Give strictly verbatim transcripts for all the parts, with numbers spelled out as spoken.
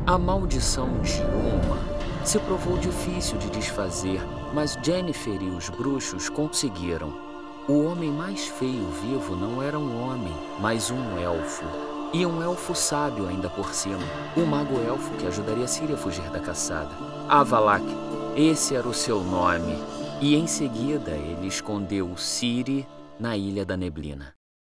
A maldição de Uma se provou difícil de desfazer, mas Jennifer e os bruxos conseguiram. O homem mais feio vivo não era um homem, mas um elfo. E um elfo sábio ainda por cima. Um mago-elfo que ajudaria Ciri a fugir da caçada. Avalak, esse era o seu nome. E em seguida ele escondeu Ciri na Ilha da Neblina.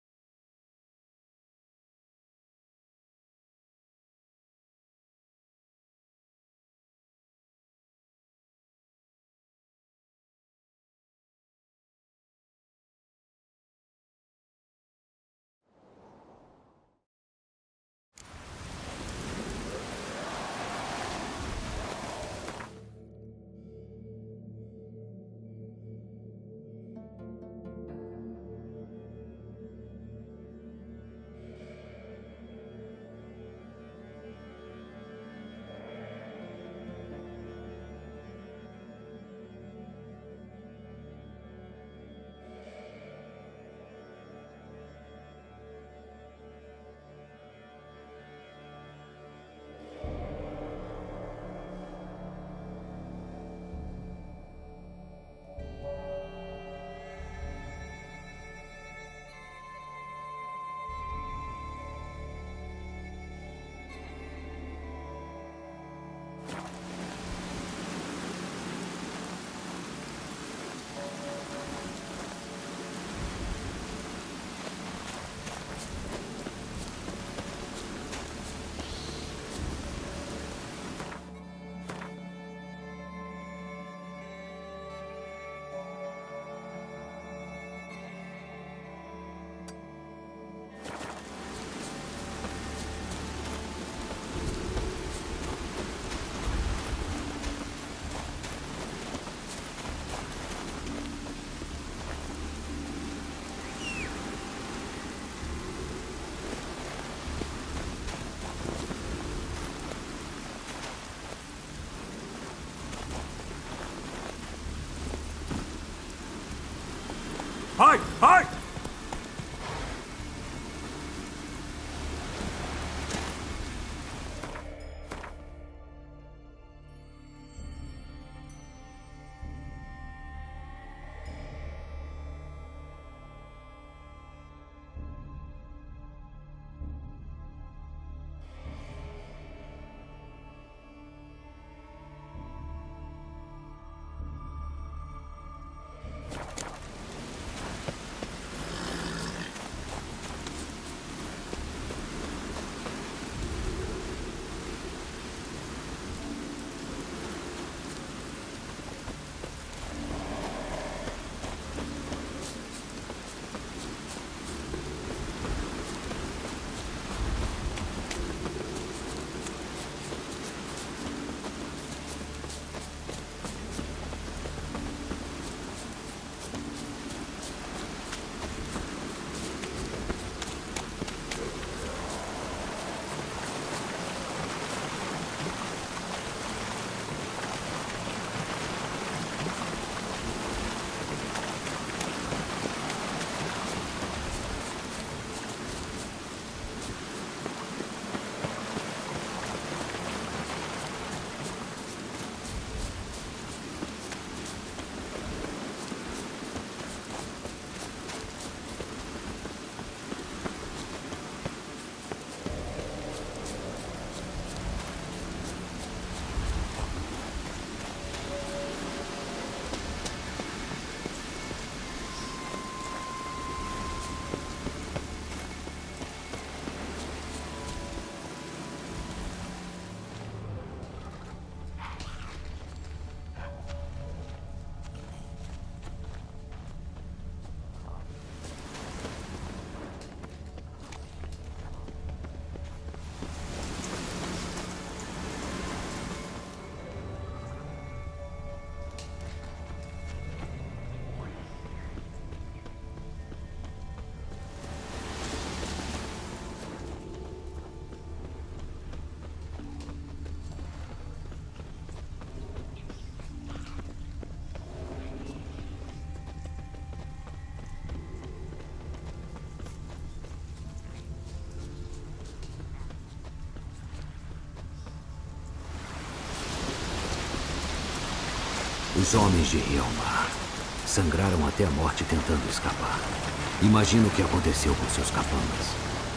Ai! Ai! Os homens de Helmar sangraram até a morte tentando escapar. Imagina o que aconteceu com seus capangas.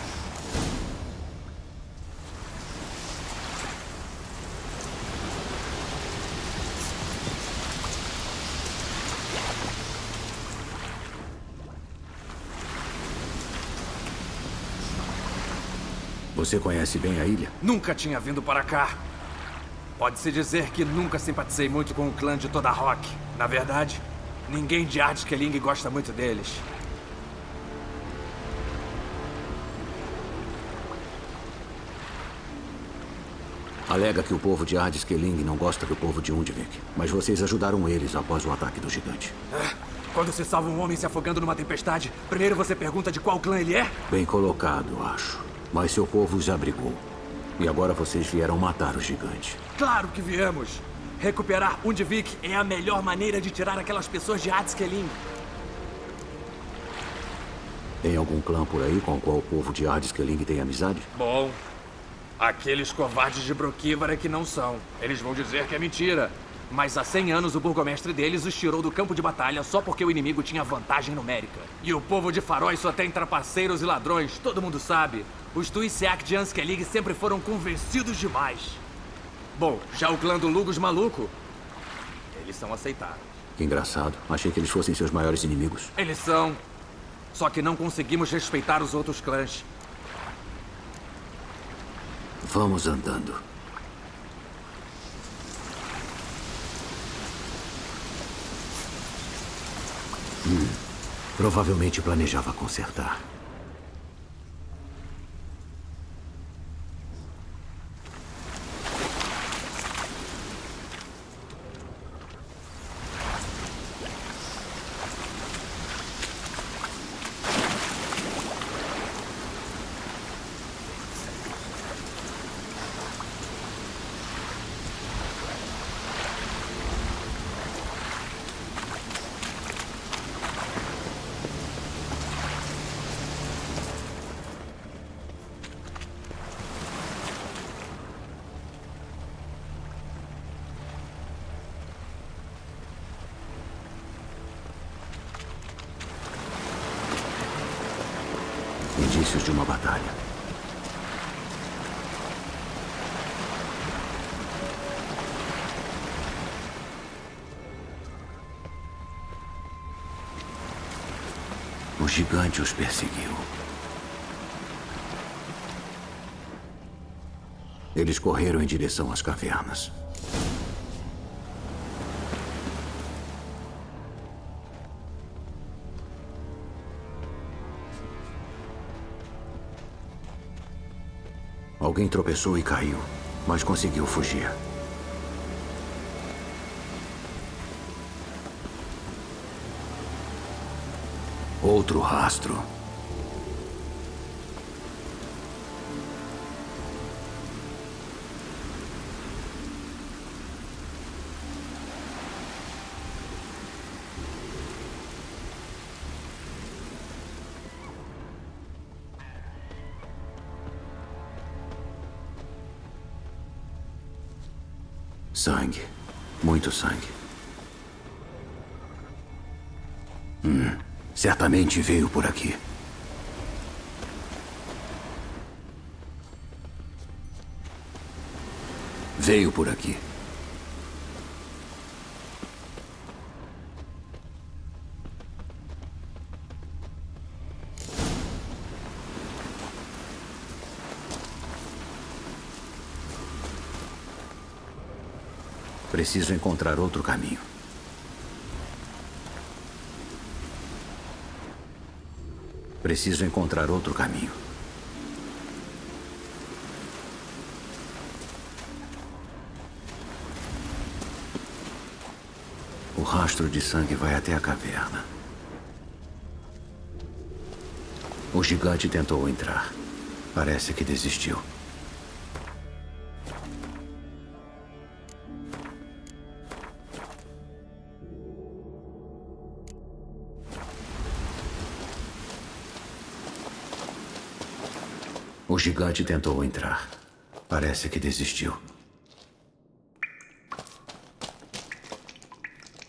Você conhece bem a ilha? Nunca tinha vindo para cá. Pode-se dizer que nunca simpatizei muito com o clã de Toda Rock. Na verdade, ninguém de Ardskelling gosta muito deles. Alega que o povo de Ardskelling não gosta do povo de Undvik, mas vocês ajudaram eles após o ataque do gigante. É, quando se salva um homem se afogando numa tempestade, primeiro você pergunta de qual clã ele é? Bem colocado, acho. Mas seu povo os abrigou. E agora vocês vieram matar o gigante. Claro que viemos! Recuperar Undvik é a melhor maneira de tirar aquelas pessoas de Ardskelling. Tem algum clã por aí com o qual o povo de Ardskelling tem amizade? Bom, aqueles covardes de Brokívar é que não são. Eles vão dizer que é mentira. Mas há cem anos o burgomestre deles os tirou do campo de batalha só porque o inimigo tinha vantagem numérica. E o povo de Faróis só tem trapaceiros e ladrões, todo mundo sabe. Os Tuisiak de Ardskelling sempre foram convencidos demais. Bom, já o clã do Lugos maluco, eles são aceitáveis. Que engraçado. Achei que eles fossem seus maiores inimigos. Eles são. Só que não conseguimos respeitar os outros clãs. Vamos andando. Hum, provavelmente planejava consertar. Indícios de uma batalha. O gigante os perseguiu. Eles correram em direção às cavernas. Alguém tropeçou e caiu, mas conseguiu fugir. Outro rastro. Sangue. Muito sangue. Hum, certamente veio por aqui. Veio por aqui. Preciso encontrar outro caminho. Preciso encontrar outro caminho. O rastro de sangue vai até a caverna. O gigante tentou entrar. Parece que desistiu. O gigante tentou entrar. Parece que desistiu.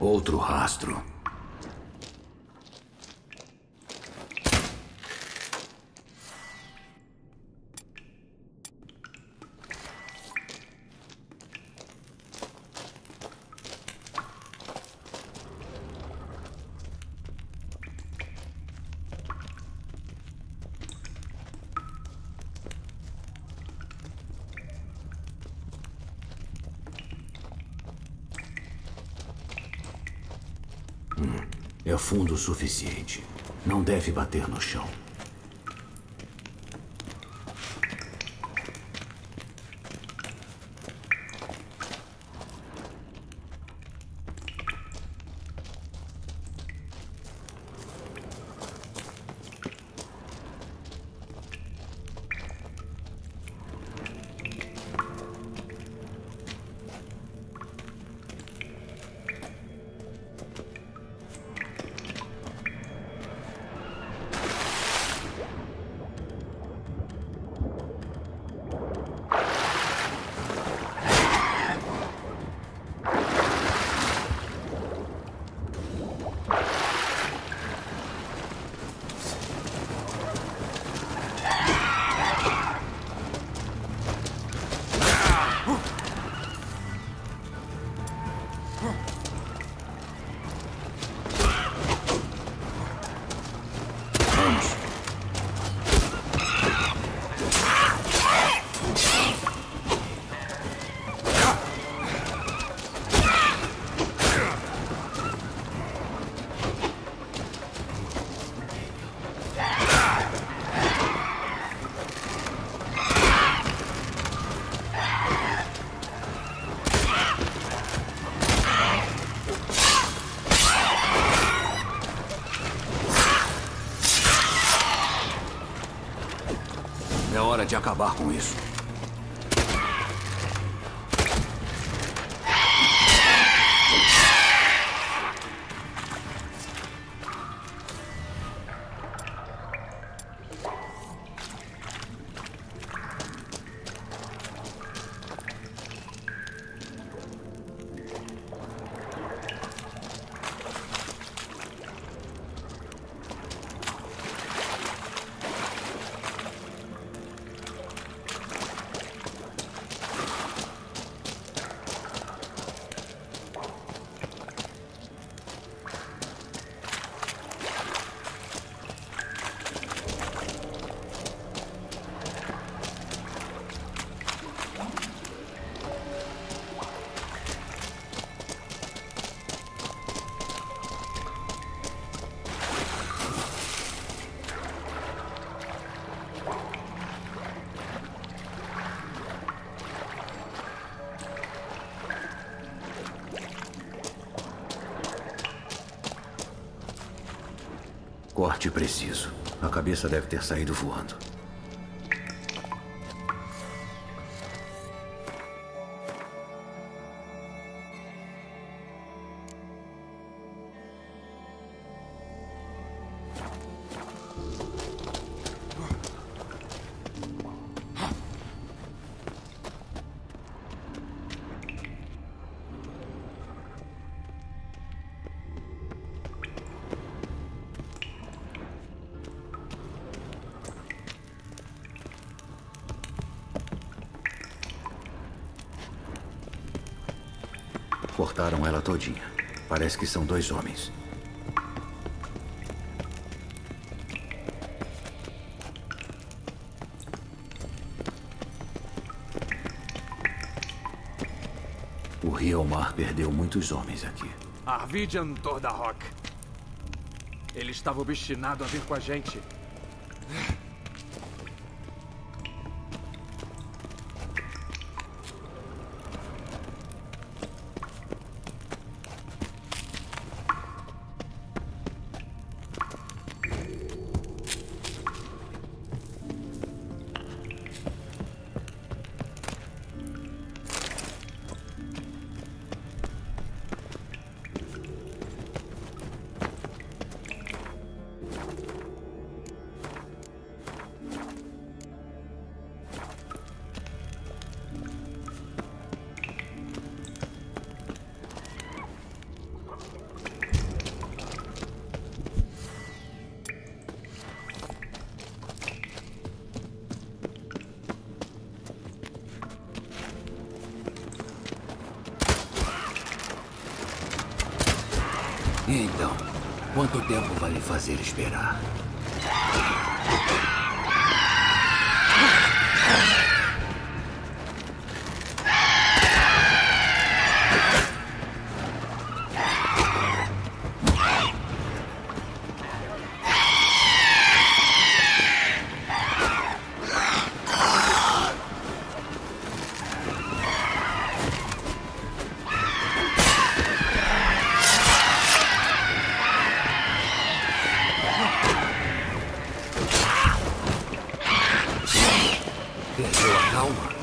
Outro rastro. É fundo o suficiente. Não deve bater no chão. É hora de acabar com isso. Corte preciso. A cabeça deve ter saído voando. Cortaram ela todinha. Parece que são dois homens. O Rielmar perdeu muitos homens aqui. Arvidian Tordahok. Ele estava obstinado a vir com a gente. E então, quanto tempo vai me fazer esperar? Perdeu a calma?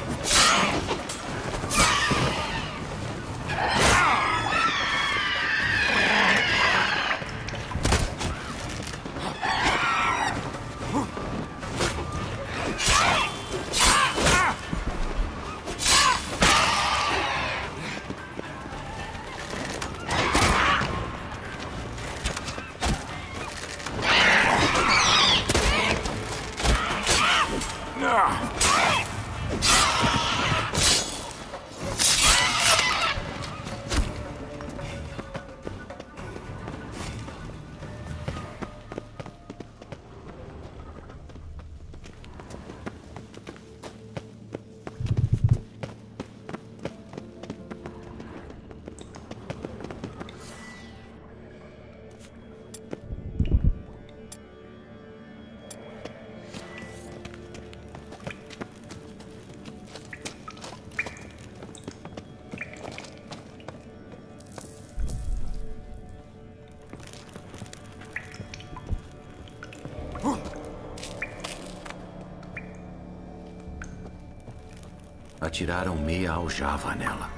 Atiraram meia aljava nela.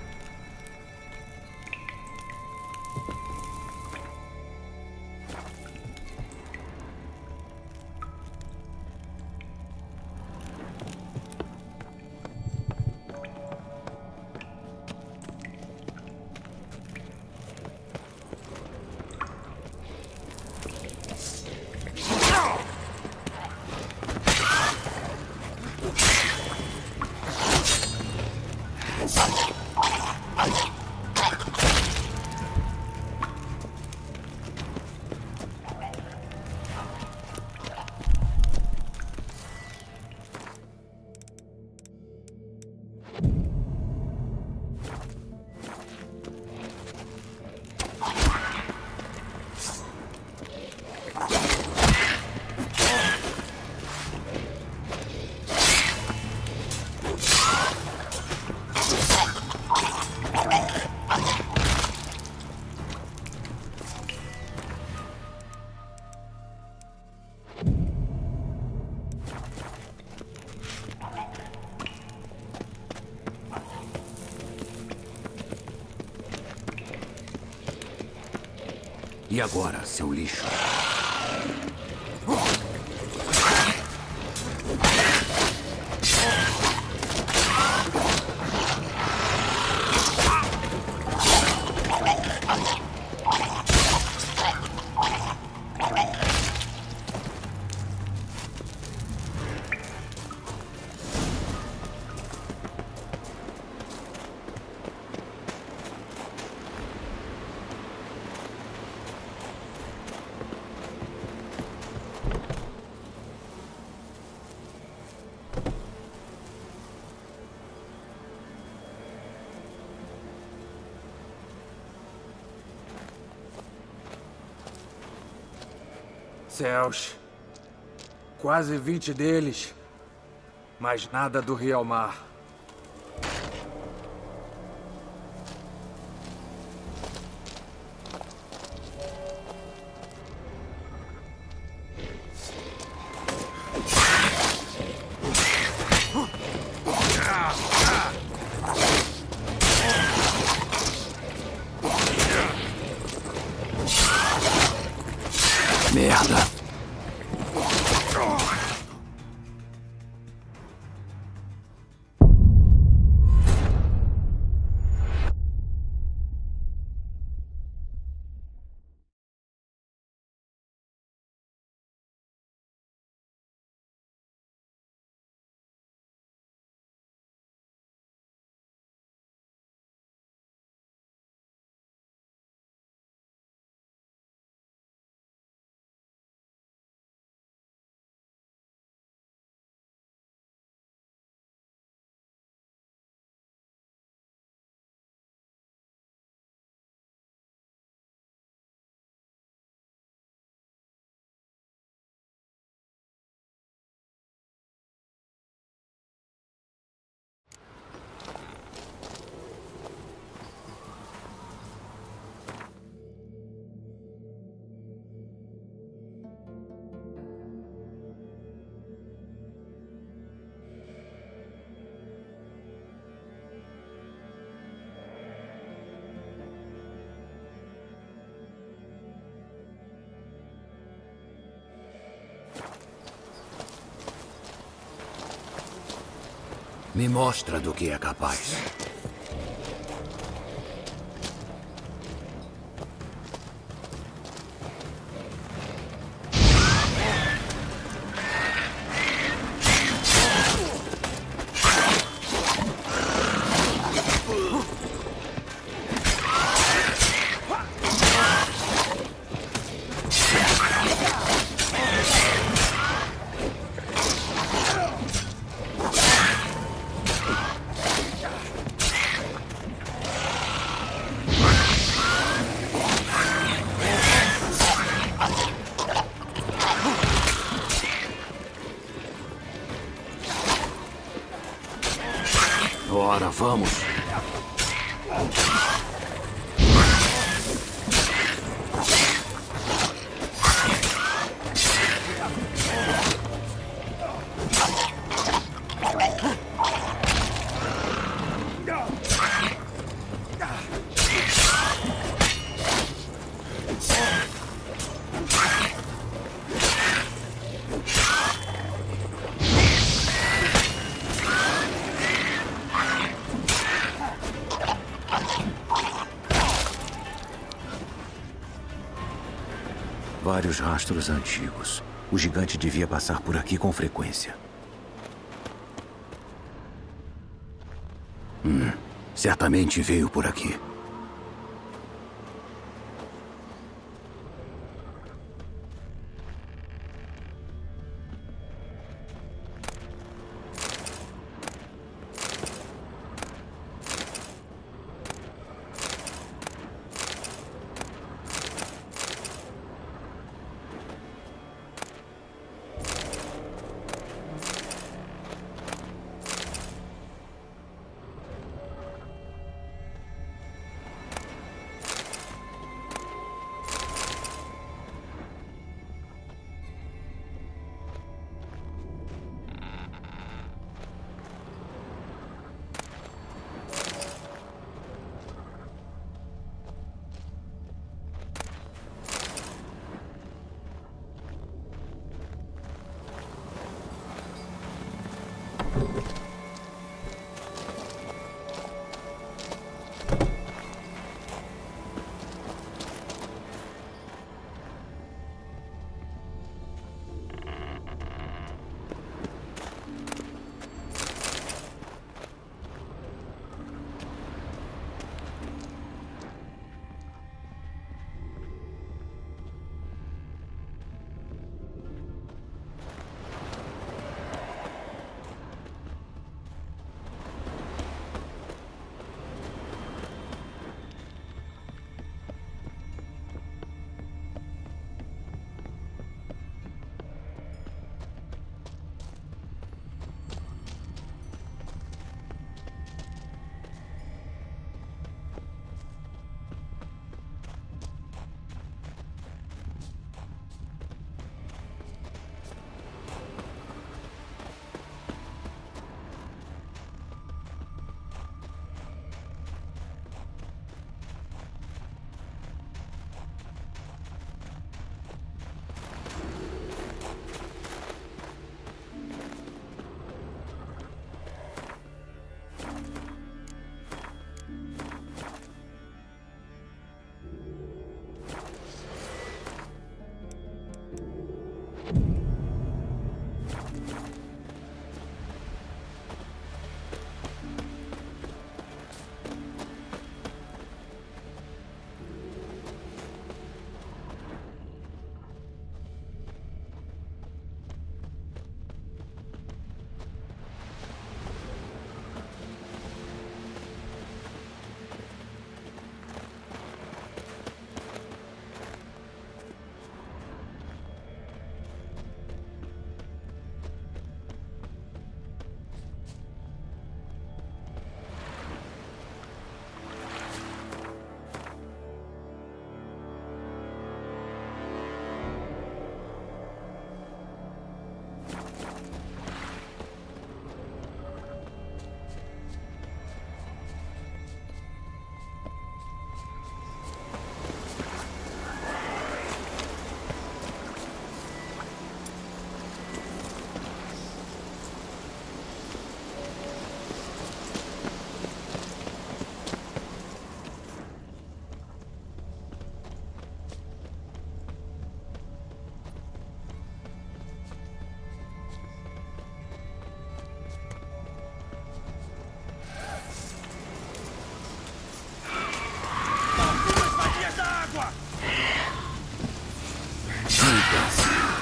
E agora, seu lixo? Céus. Quase vinte deles. Mas nada do Rialmar. Merda! Me mostra do que é capaz. Ora, vamos. Vários rastros antigos. O gigante devia passar por aqui com frequência. Hum, certamente veio por aqui.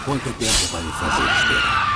Quanto tempo vai me fazer esperar?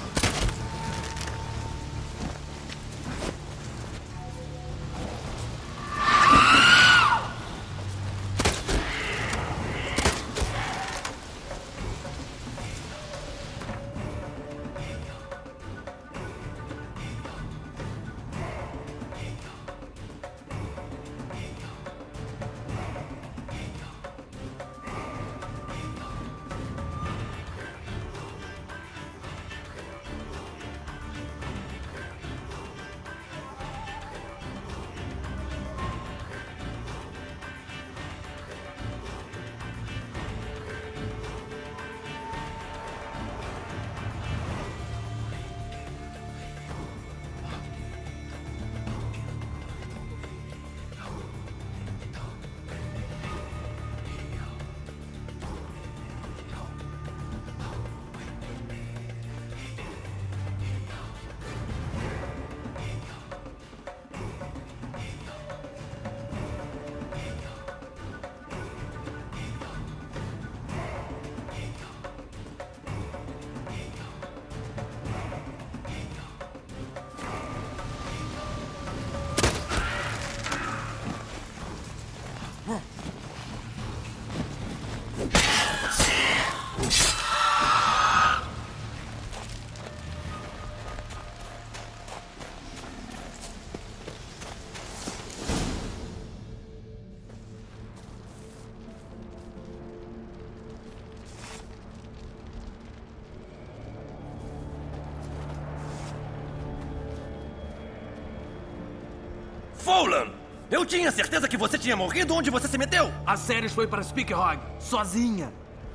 Fowlan! Eu tinha certeza que você tinha morrido. Onde você se meteu? A Ceres foi para Speakerhog, sozinha.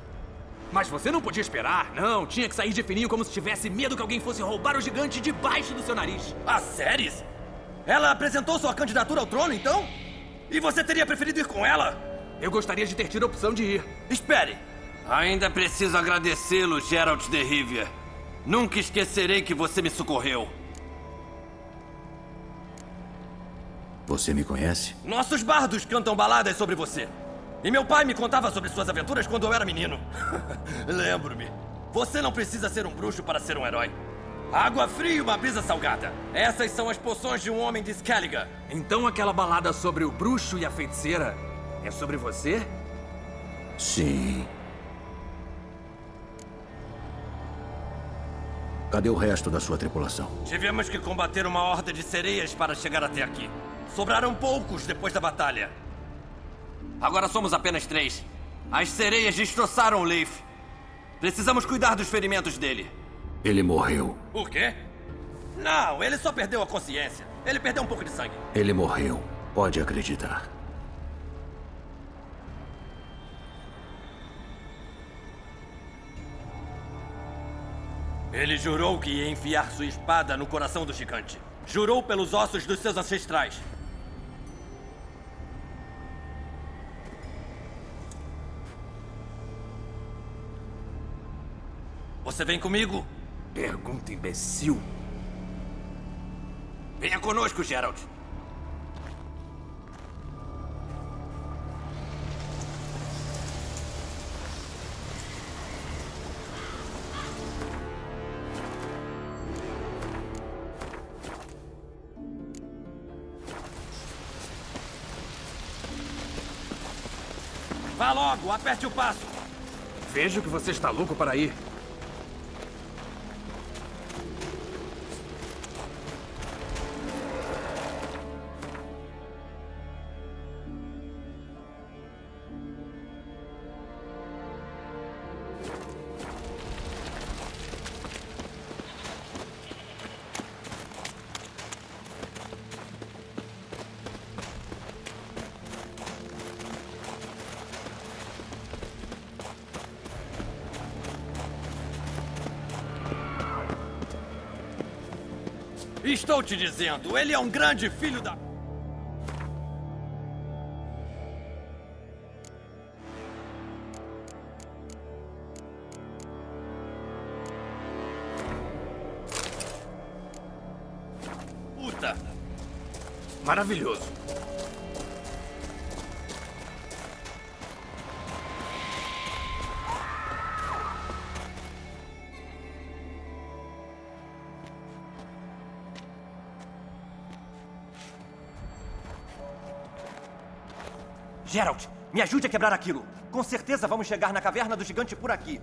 Mas você não podia esperar, não. Tinha que sair de fininho como se tivesse medo que alguém fosse roubar o gigante debaixo do seu nariz. A Ceres? Ela apresentou sua candidatura ao trono, então? E você teria preferido ir com ela? Eu gostaria de ter tido a opção de ir. Espere! Ainda preciso agradecê-lo, Geralt de Rivia. Nunca esquecerei que você me socorreu. Você me conhece? Nossos bardos cantam baladas sobre você. E meu pai me contava sobre suas aventuras quando eu era menino. Lembro-me. Você não precisa ser um bruxo para ser um herói. Água fria e uma brisa salgada. Essas são as poções de um homem de Skellige. Então aquela balada sobre o bruxo e a feiticeira é sobre você? Sim. Cadê o resto da sua tripulação? Tivemos que combater uma horda de sereias para chegar até aqui. Sobraram poucos depois da batalha. Agora somos apenas três. As sereias destroçaram o Leif. Precisamos cuidar dos ferimentos dele. Ele morreu. O quê? Não, ele só perdeu a consciência. Ele perdeu um pouco de sangue. Ele morreu. Pode acreditar. Ele jurou que ia enfiar sua espada no coração do gigante. Jurou pelos ossos dos seus ancestrais. Você vem comigo? Pergunta imbecil. Venha conosco, Geralt. Vá logo, aperte o passo. Vejo que você está louco para ir. Estou te dizendo, ele é um grande filho da... Puta! Maravilhoso. Geralt, me ajude a quebrar aquilo. Com certeza vamos chegar na caverna do gigante por aqui.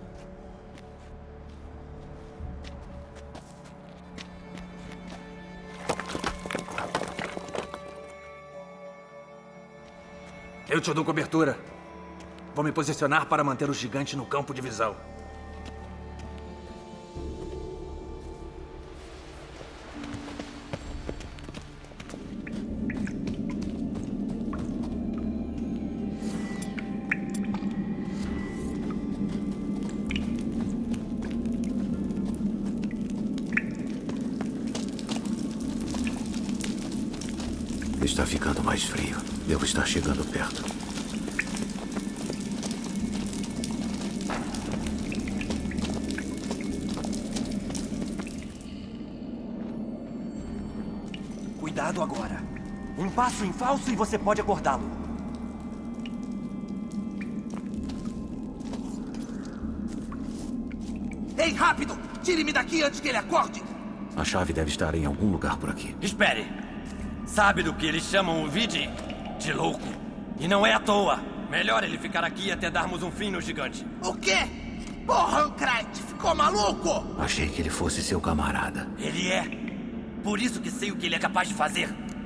Eu te dou cobertura. Vou me posicionar para manter o gigante no campo de visão. Está ficando mais frio. Devo estar chegando perto. Cuidado agora. Um passo em falso e você pode acordá-lo. Ei, rápido! Tire-me daqui antes que ele acorde! A chave deve estar em algum lugar por aqui. Espere! Sabe do que eles chamam o Vidi? De louco. E não é à toa. Melhor ele ficar aqui até darmos um fim no gigante. O quê? Porra, Ancrite! Ficou maluco? Achei que ele fosse seu camarada. Ele é. Por isso que sei o que ele é capaz de fazer.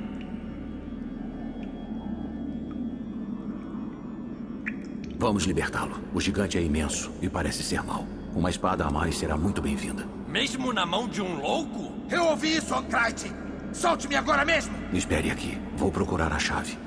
Vamos libertá-lo. O gigante é imenso e parece ser mau. Uma espada a mais será muito bem-vinda. Mesmo na mão de um louco? Eu ouvi isso, Ancrite! Solte-me agora mesmo! Espere aqui. Vou procurar a chave.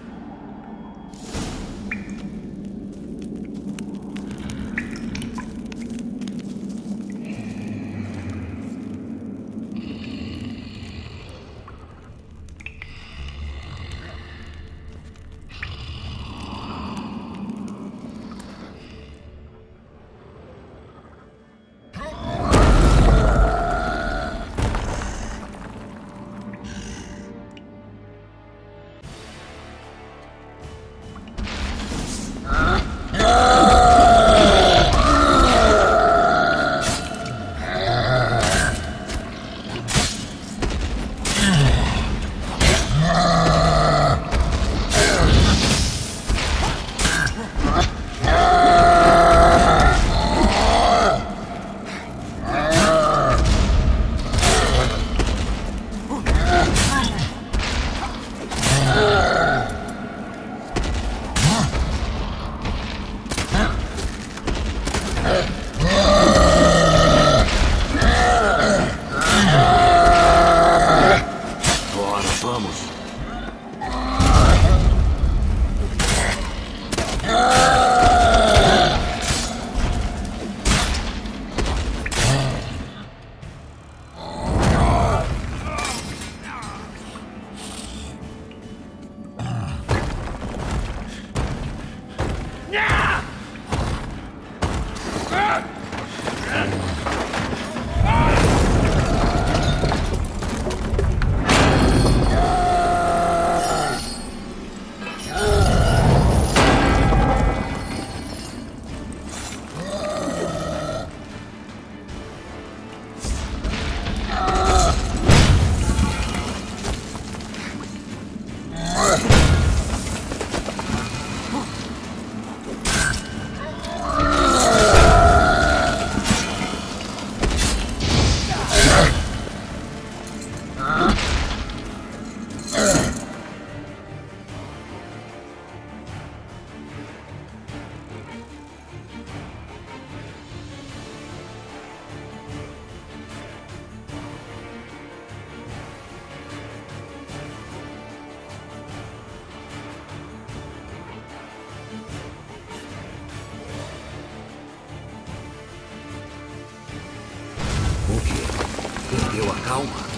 Perdeu a calma?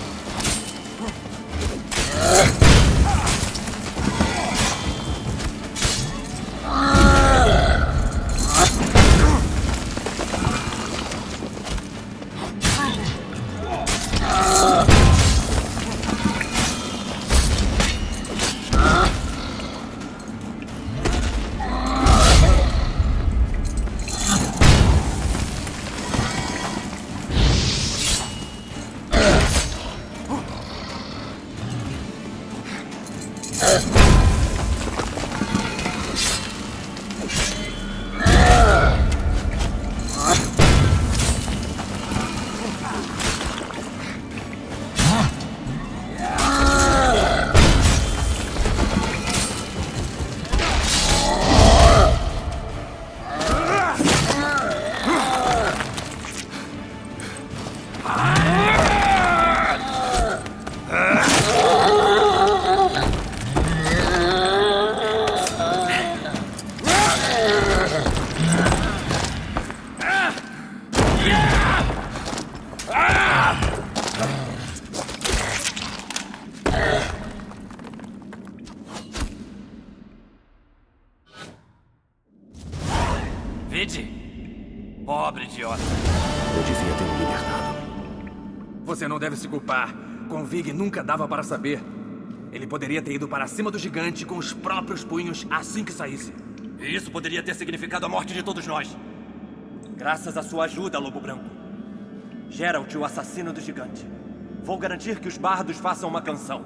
Reed? Pobre idiota. Eu devia ter o libertado. Você não deve se culpar. Com Vig nunca dava para saber. Ele poderia ter ido para cima do gigante com os próprios punhos assim que saísse. E isso poderia ter significado a morte de todos nós. Graças à sua ajuda, Lobo Branco. Geralt, o assassino do gigante. Vou garantir que os bardos façam uma canção.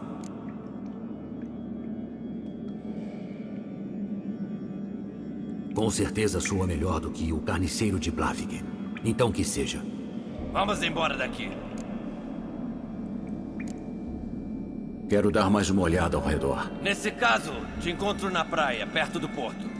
Com certeza soa melhor do que o carniceiro de Blaviken. Então que seja. Vamos embora daqui. Quero dar mais uma olhada ao redor. Nesse caso, te encontro na praia, perto do porto.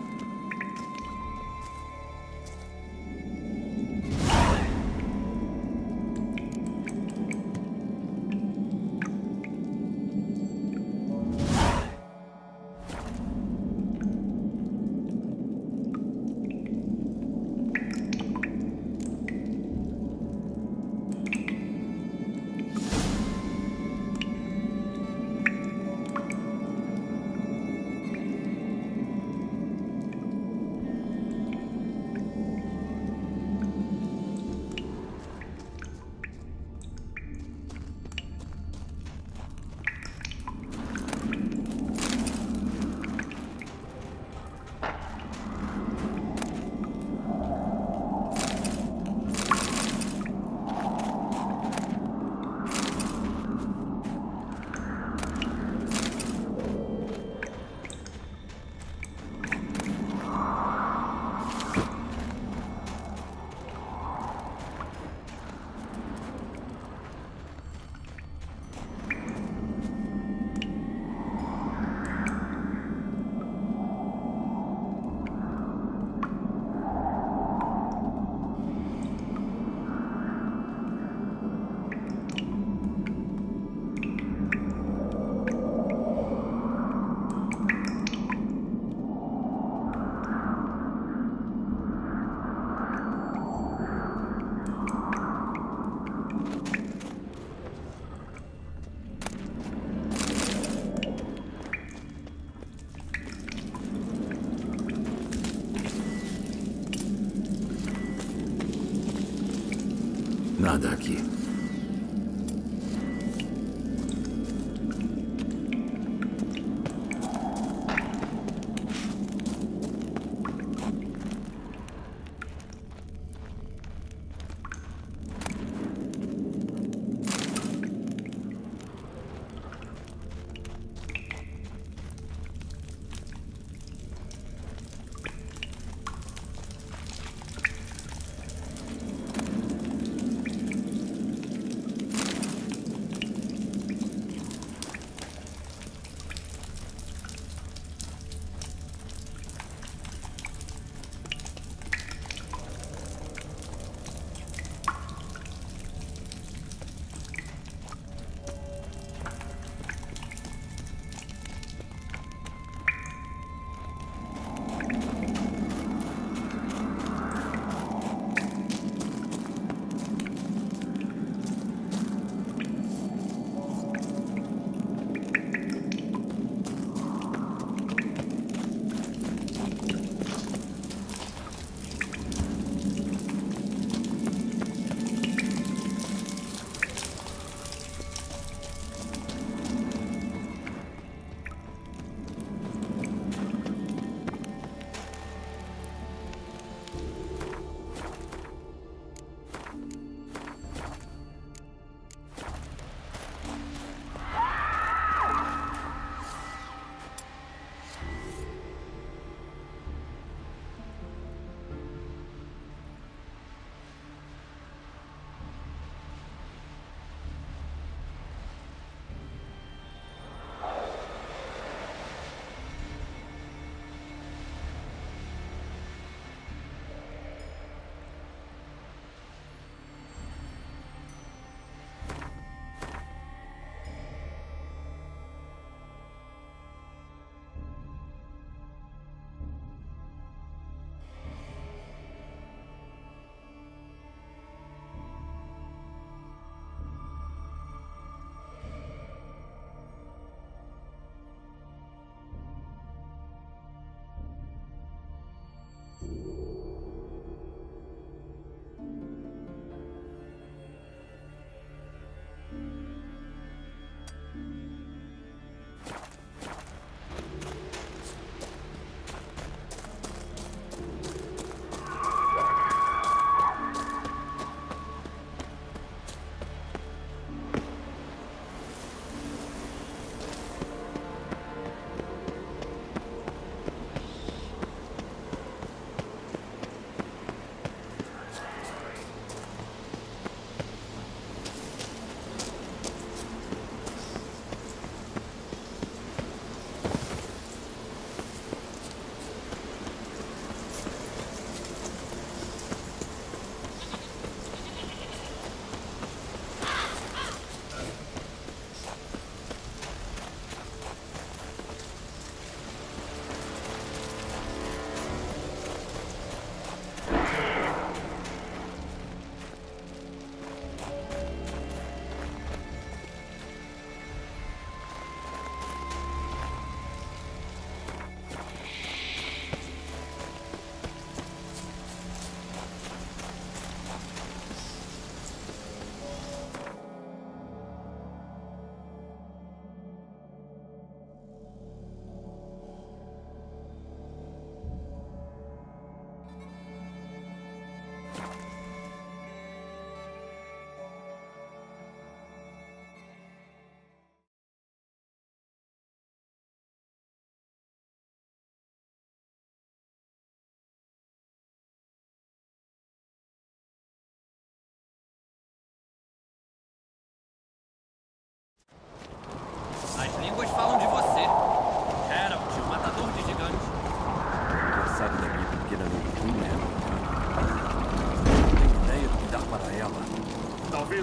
Nada aqui.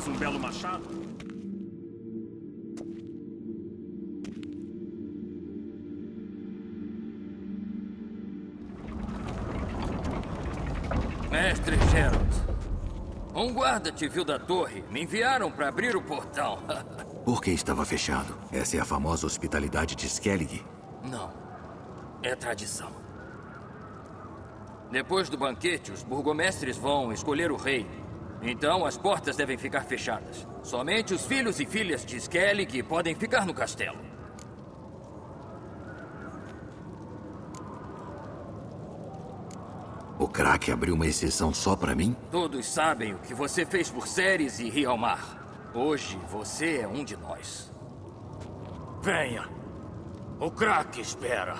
certeza um belo machado. Mestre Geralt, um guarda te viu da torre. Me enviaram para abrir o portão. Por que estava fechado? Essa é a famosa hospitalidade de Skellig? Não. É tradição. Depois do banquete, os burgomestres vão escolher o rei. Então, as portas devem ficar fechadas. Somente os filhos e filhas de Skellig podem ficar no castelo. O Crack abriu uma exceção só pra mim? Todos sabem o que você fez por Ceres e Hjalmar. Hoje, você é um de nós. Venha. O Crack espera.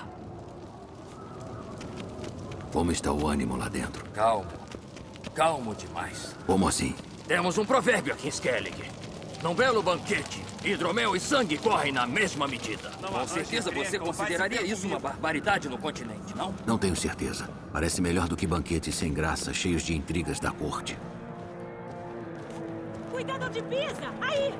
Como está o ânimo lá dentro? Calmo. Calmo demais. Como assim? Temos um provérbio aqui em Skellig. Num belo banquete, hidromel e sangue correm na mesma medida. Com certeza você consideraria isso uma barbaridade no continente, não? Não tenho certeza. Parece melhor do que banquetes sem graça, cheios de intrigas da corte. Cuidado de pisa! Aí!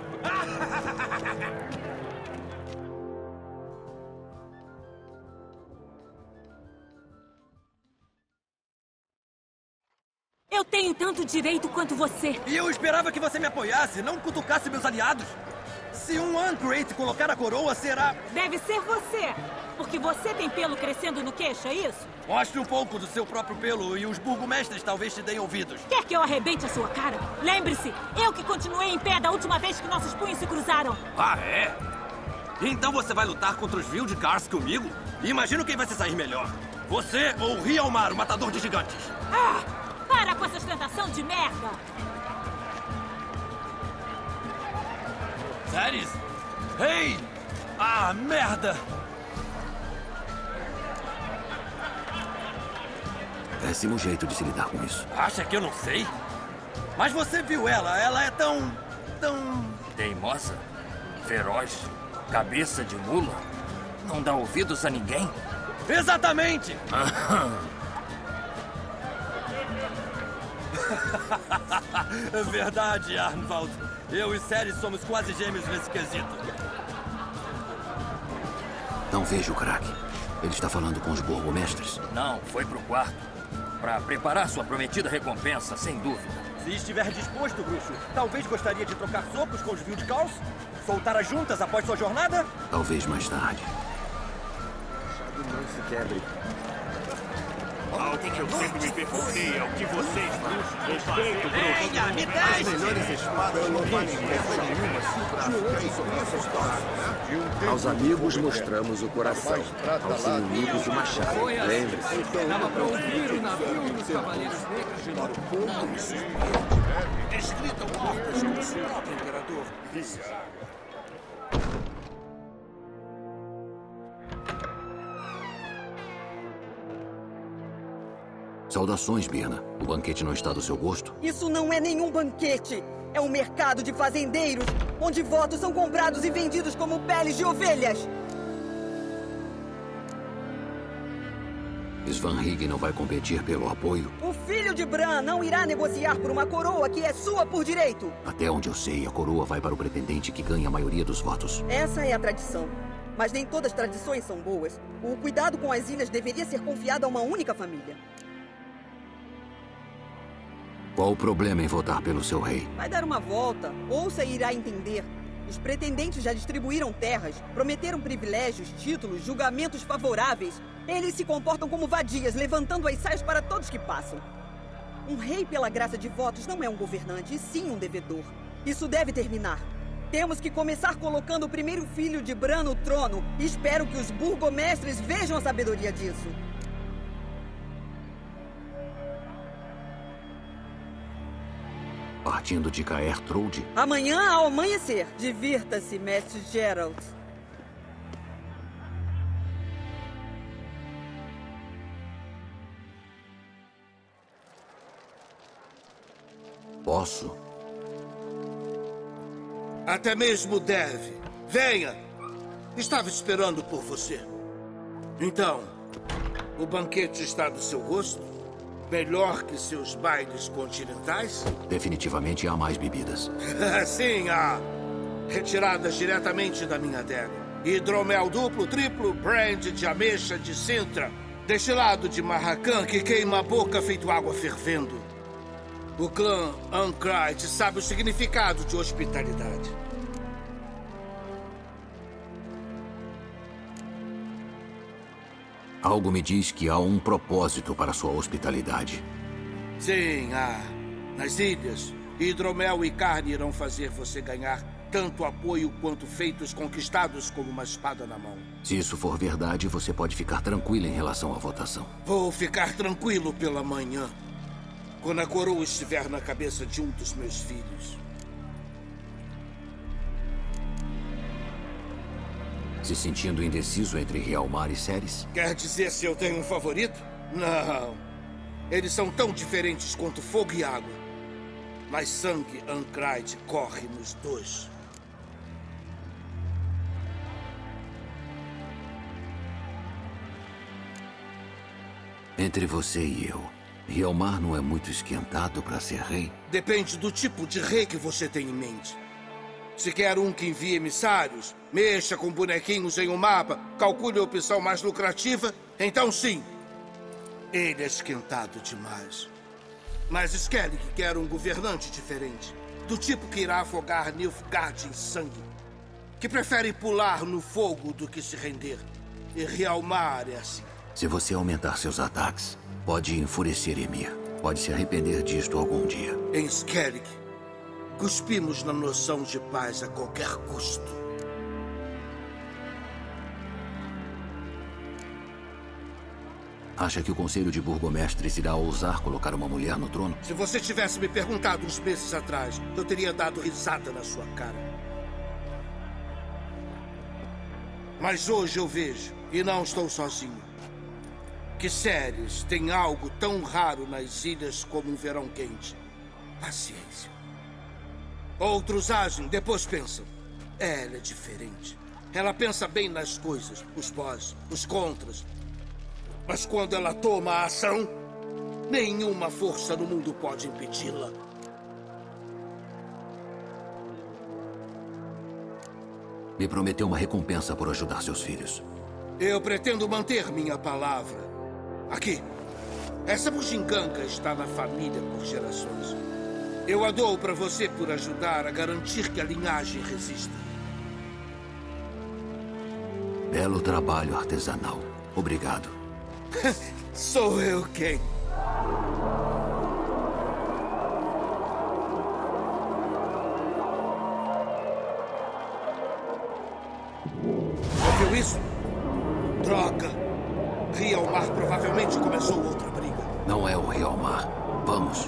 Eu tenho tanto direito quanto você. E eu esperava que você me apoiasse, não cutucasse meus aliados. Se um Ungreat colocar a coroa, será... Deve ser você. Porque você tem pelo crescendo no queixo, é isso? Mostre um pouco do seu próprio pelo e os burgomestres talvez te deem ouvidos. Quer que eu arrebente a sua cara? Lembre-se, eu que continuei em pé da última vez que nossos punhos se cruzaram. Ah, é? Então você vai lutar contra os Vildcars comigo? Imagino quem vai se sair melhor. Você ou Hjalmar, o matador de gigantes? Ah! Para com essa ostentação de merda! Ceres? Ei! Ah, merda! Péssimo jeito de se lidar com isso. Acha que eu não sei? Mas você viu ela, ela é tão... tão... Teimosa? Feroz? Cabeça de mula? Não dá ouvidos a ninguém? Exatamente! Verdade, Arnvald. Eu e Ceres somos quase gêmeos nesse quesito. Não vejo o Crack. Ele está falando com os burgomestres? Não, foi pro quarto. Para preparar sua prometida recompensa, sem dúvida. Se estiver disposto, bruxo, talvez gostaria de trocar socos com os Vildcals? Soltar as juntas após sua jornada? Talvez mais tarde. Não se quebre. Algo que eu sempre me perguntei é o que vocês, bruxos, respeito, bruxos. Venha, me deixe! As melhores espadas não valem peça nenhuma. Aos amigos mostramos o coração, aos inimigos o machado. Lembre-se. Dava para ouvir o navio dos Cavaleiros Negros de Norte. Escritam mortas como o próprio imperador. Saudações, Birna. O banquete não está do seu gosto? Isso não é nenhum banquete. É um mercado de fazendeiros, onde votos são comprados e vendidos como peles de ovelhas. Svanhilde não vai competir pelo apoio? O filho de Bran não irá negociar por uma coroa que é sua por direito. Até onde eu sei, a coroa vai para o pretendente que ganha a maioria dos votos. Essa é a tradição. Mas nem todas as tradições são boas. O cuidado com as ilhas deveria ser confiado a uma única família. Qual o problema em votar pelo seu rei? Vai dar uma volta. Ouça e irá entender. Os pretendentes já distribuíram terras, prometeram privilégios, títulos, julgamentos favoráveis. Eles se comportam como vadias, levantando as saias para todos que passam. Um rei pela graça de votos não é um governante, e sim um devedor. Isso deve terminar. Temos que começar colocando o primeiro filho de Bran no trono. E espero que os burgomestres vejam a sabedoria disso. Partindo de Caer Trode? Amanhã ao amanhecer. Divirta-se, mestre Geralt. Posso? Até mesmo deve. Venha! Estava esperando por você. Então, o banquete está do seu gosto? Melhor que seus bailes continentais? Definitivamente há mais bebidas. Sim, há. Retiradas diretamente da minha adega. Hidromel duplo, triplo, brand de ameixa de Sintra. Destilado de marracã que queima a boca feito água fervendo. O clã Ankrit sabe o significado de hospitalidade. Algo me diz que há um propósito para sua hospitalidade. Sim, há. Nas ilhas, hidromel e carne irão fazer você ganhar tanto apoio quanto feitos conquistados como uma espada na mão. Se isso for verdade, você pode ficar tranquilo em relação à votação. Vou ficar tranquilo pela manhã, quando a coroa estiver na cabeça de um dos meus filhos. Se sentindo indeciso entre Hjalmar e Ceres? Quer dizer se eu tenho um favorito? Não. Eles são tão diferentes quanto fogo e água. Mas sangue Ankrit corre nos dois. Entre você e eu, Hjalmar não é muito esquentado para ser rei? Depende do tipo de rei que você tem em mente. Se quer um que envie emissários, mexa com bonequinhos em um mapa, calcule a opção mais lucrativa, então sim, ele é esquentado demais. Mas Skellig quer um governante diferente, do tipo que irá afogar Nilfgaard em sangue, que prefere pular no fogo do que se render. E Hjalmar é assim. Se você aumentar seus ataques, pode enfurecer Emir. Pode se arrepender disto algum dia. Em Skellig, cuspimos na noção de paz a qualquer custo. Acha que o Conselho de Burgomestres irá ousar colocar uma mulher no trono? Se você tivesse me perguntado uns meses atrás, eu teria dado risada na sua cara. Mas hoje eu vejo, e não estou sozinho, que Ceres tem algo tão raro nas ilhas como um verão quente. Paciência. Outros agem, depois pensam. Ela é diferente. Ela pensa bem nas coisas, os pós, os contras. Mas quando ela toma a ação, nenhuma força no mundo pode impedi-la. Me prometeu uma recompensa por ajudar seus filhos. Eu pretendo manter minha palavra. Aqui. Essa bugiganga está na família por gerações. Eu a dou para você por ajudar a garantir que a linhagem resista. Belo trabalho artesanal. Obrigado. Sou eu quem? Ouviu isso? Droga! Hjalmar provavelmente começou outra briga. Não é o Hjalmar. Vamos.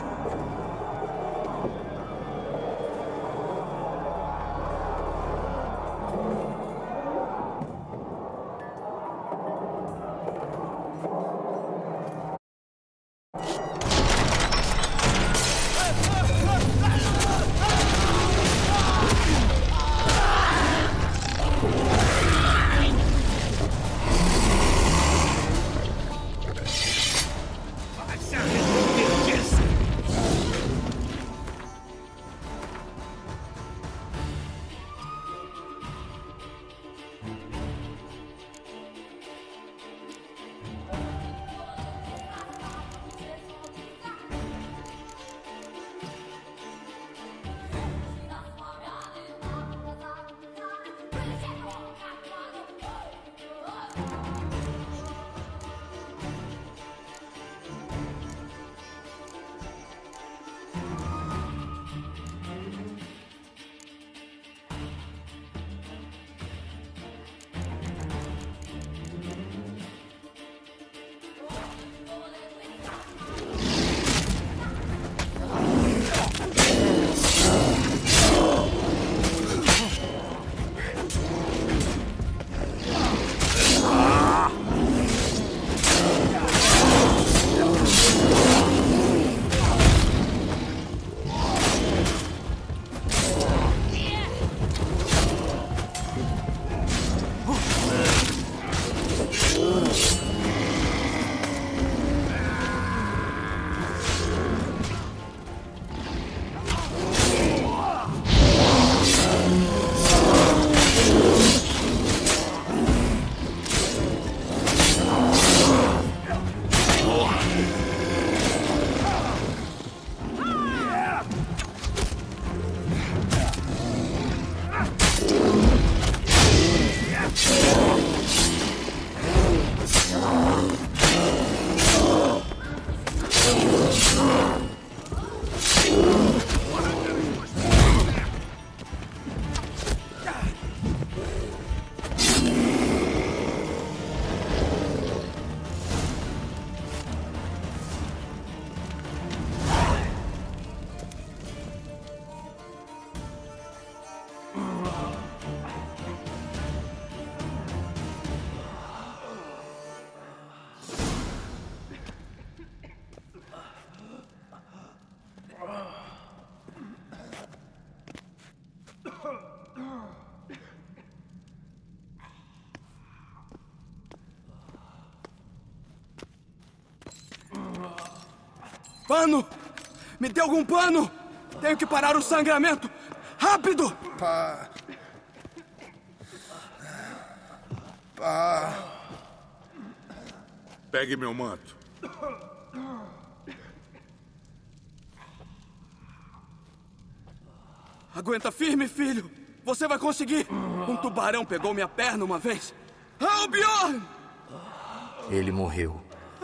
Pano! Me dê algum pano! Tenho que parar o sangramento! Rápido! Pá. Pá. Pegue meu manto. Aguenta firme, filho. Você vai conseguir. Um tubarão pegou minha perna uma vez. Albion! Ele morreu.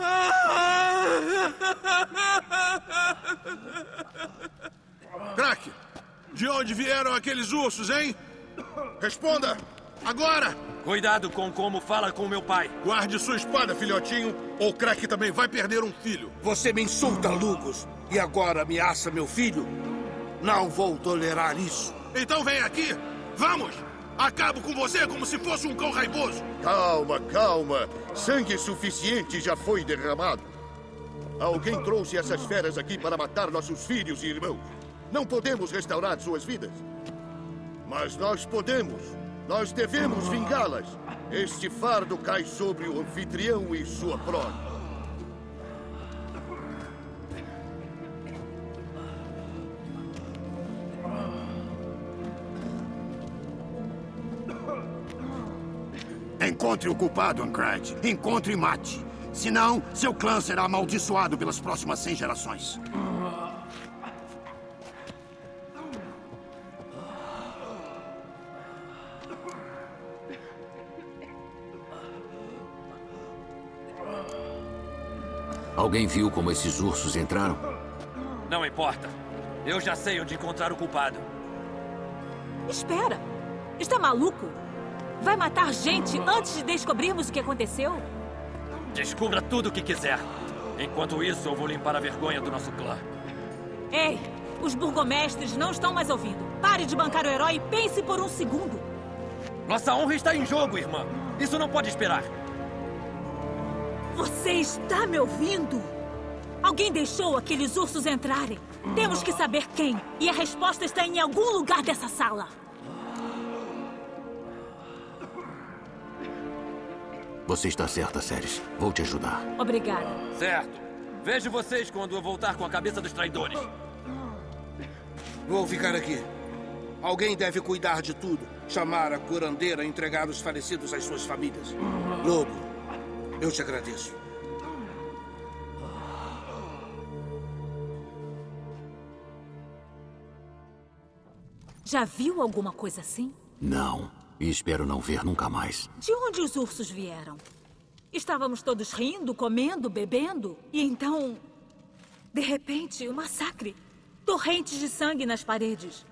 Crack, de onde vieram aqueles ursos, hein? Responda! Agora! Cuidado com como fala com meu pai. Guarde sua espada, filhotinho, ou Crack também vai perder um filho. Você me insulta, Lugos, e agora ameaça meu filho? Não vou tolerar isso. Então vem aqui! Vamos! Acabo com você como se fosse um cão raivoso! Calma, calma. Sangue suficiente já foi derramado. Alguém trouxe essas feras aqui para matar nossos filhos e irmãos. Não podemos restaurar suas vidas. Mas nós podemos. Nós devemos vingá-las. Este fardo cai sobre o anfitrião e sua prole. Encontre o culpado, Ancred. Encontre e mate. Senão, seu clã será amaldiçoado pelas próximas cem gerações. Alguém viu como esses ursos entraram? Não importa. Eu já sei onde encontrar o culpado. Espera. Está maluco? Vai matar gente antes de descobrirmos o que aconteceu? Descubra tudo o que quiser. Enquanto isso, eu vou limpar a vergonha do nosso clã. Ei, os burgomestres não estão mais ouvindo. Pare de bancar o herói e pense por um segundo. Nossa honra está em jogo, irmã. Isso não pode esperar. Você está me ouvindo? Alguém deixou aqueles ursos entrarem. Temos que saber quem. E a resposta está em algum lugar dessa sala. Você está certa, Ceres. Vou te ajudar. Obrigada. Certo. Vejo vocês quando eu voltar com a cabeça dos traidores. Vou ficar aqui. Alguém deve cuidar de tudo. Chamar a curandeira e entregar os falecidos às suas famílias. Lobo, eu te agradeço. Já viu alguma coisa assim? Não. E espero não ver nunca mais. De onde os ursos vieram? Estávamos todos rindo, comendo, bebendo. E então, de repente, um massacre. Torrentes de sangue nas paredes.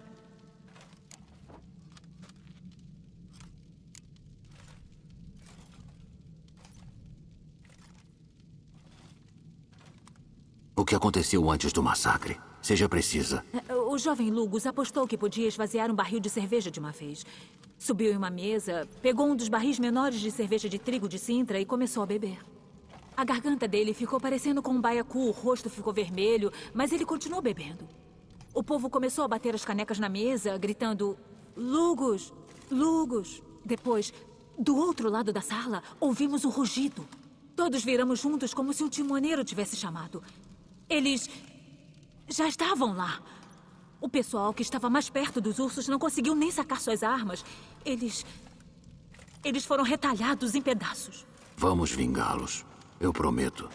O que aconteceu antes do massacre? Seja precisa. O jovem Lugos apostou que podia esvaziar um barril de cerveja de uma vez. Subiu em uma mesa, pegou um dos barris menores de cerveja de trigo de Sintra e começou a beber. A garganta dele ficou parecendo com um baiacu, o rosto ficou vermelho, mas ele continuou bebendo. O povo começou a bater as canecas na mesa, gritando: Lugos! Lugos! Depois, do outro lado da sala, ouvimos um rugido. Todos viramos juntos como se um timoneiro tivesse chamado. Eles já estavam lá. O pessoal que estava mais perto dos ursos não conseguiu nem sacar suas armas. Eles... Eles foram retalhados em pedaços. Vamos vingá-los. Eu prometo.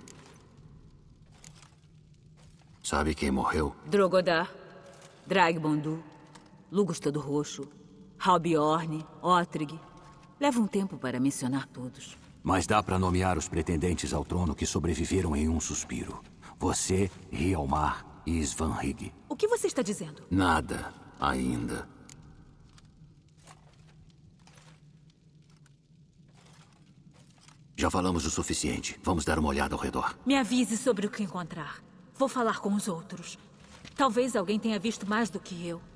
Sabe quem morreu? Drogodar, Dragbondu, Lugos Todo Roxo, Halbjorn, Ótrig. Leva um tempo para mencionar todos. Mas dá para nomear os pretendentes ao trono que sobreviveram em um suspiro. Você, Hjalmar e Svanhilde. O que você está dizendo? Nada ainda. Já falamos o suficiente. Vamos dar uma olhada ao redor. Me avise sobre o que encontrar. Vou falar com os outros. Talvez alguém tenha visto mais do que eu.